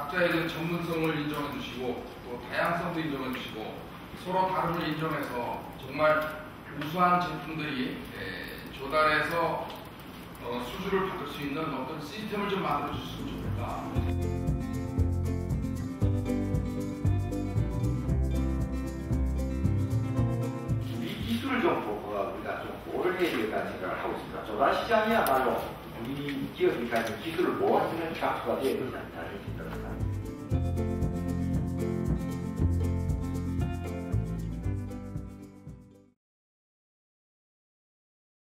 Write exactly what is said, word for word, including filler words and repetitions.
각자의 그 전문성을 인정해 주시고 또 다양성도 인정해 주시고 서로 다름을 인정해서 정말 우수한 제품들이 에, 조달해서 어, 수주를 받을 수 있는 어떤 시스템을 좀 만들어 주셨으면 좋겠다. 기술을 좀 보고 우리가 좀 고려해야 된다는 생각을 하고 있습니다. 조달 시장이야말로 우리 기업이 가진 기술을 모아주는 장소가 되어야 되지 않나 이런 생각을 합니다.